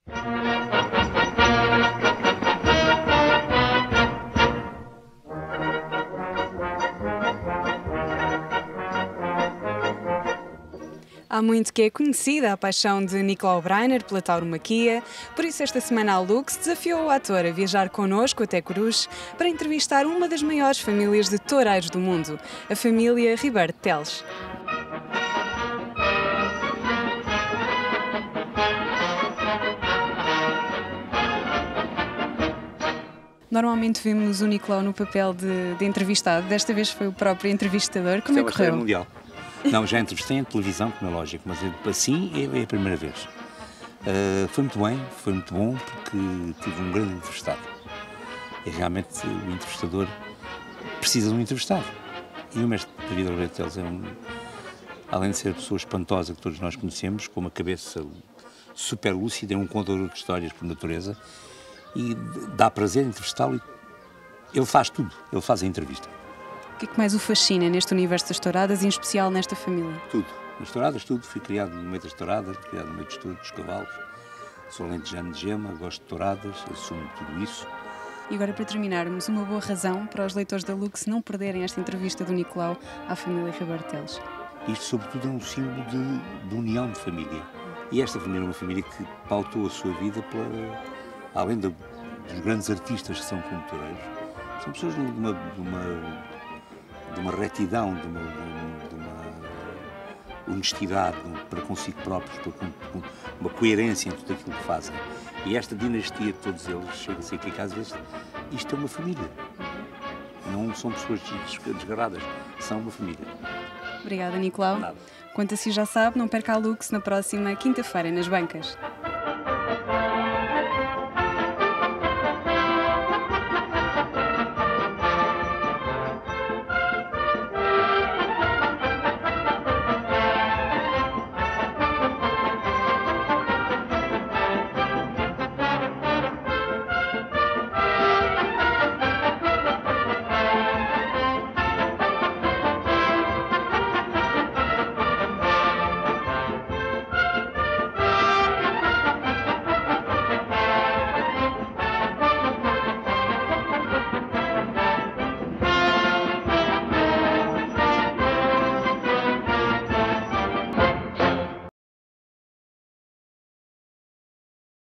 Há muito que é conhecida a paixão de Nicolau Breiner pela tauromaquia, por isso esta semana a Lux desafiou o ator a viajar connosco até Coruche para entrevistar uma das maiores famílias de toureiros do mundo, a família Ribeiro de Teles. Normalmente vemos o Nicolau no papel de entrevistado, desta vez foi o próprio entrevistador. Como é que correu? Mundial. Não, já entrevistei em televisão, como é lógico, mas assim é a primeira vez. Foi muito bem, foi muito bom, porque tive um grande entrevistado. E realmente o entrevistador precisa de um entrevistado. E o mestre David Ribeiro de Teles além de ser a pessoa espantosa que todos nós conhecemos, com uma cabeça super lúcida, é um contador de histórias por natureza, e dá prazer entrevistá-lo. Ele faz tudo, ele faz a entrevista. O que é que mais o fascina neste universo das touradas, em especial nesta família? Tudo. Nas touradas, tudo. Fui criado no meio das touradas, criado no meio de tudo, dos cavalos. Sou alentejano de gema, gosto de touradas, assumo tudo isso. E agora, para terminarmos, uma boa razão para os leitores da Lux não perderem esta entrevista do Nicolau à família Ribeiro de Teles. Isto, sobretudo, é um símbolo de união de família. E esta família é uma família que pautou a sua vida além dos grandes artistas que são como toureiros. São pessoas de uma retidão, de uma honestidade para consigo próprios, com uma coerência em tudo aquilo que fazem. E esta dinastia de todos eles, chega-se aqui que às vezes isto é uma família. Não são pessoas desgarradas, são uma família. Obrigada, Nicolau. Nada. Quanto a si já sabe, não perca a Lux na próxima quinta-feira nas bancas.